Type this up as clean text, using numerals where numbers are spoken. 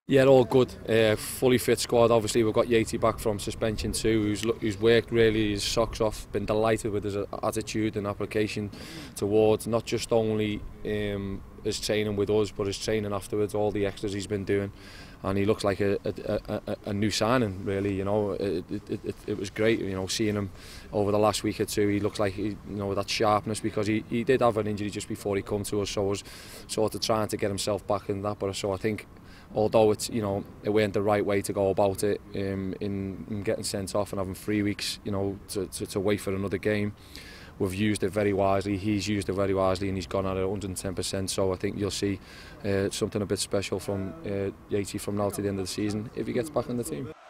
Yeah, all good. Fully fit squad. Obviously, we've got Yeates back from suspension too, who's worked really his socks off. Been delighted with his attitude and application towards not just only his training with us, but his training afterwards. All the extras he's been doing, and he looks like a new signing. Really, it was great. Seeing him over the last week or two, he looks like that sharpness, because he did have an injury just before he come to us, so I was sort of trying to get himself back in that. But so I think, although it weren't the right way to go about it, in getting sent off and having 3 weeks to wait for another game, we've used it very wisely. He's used it very wisely, and he's gone at it 110%. So I think you'll see something a bit special from Yeates from now to the end of the season if he gets back in the team.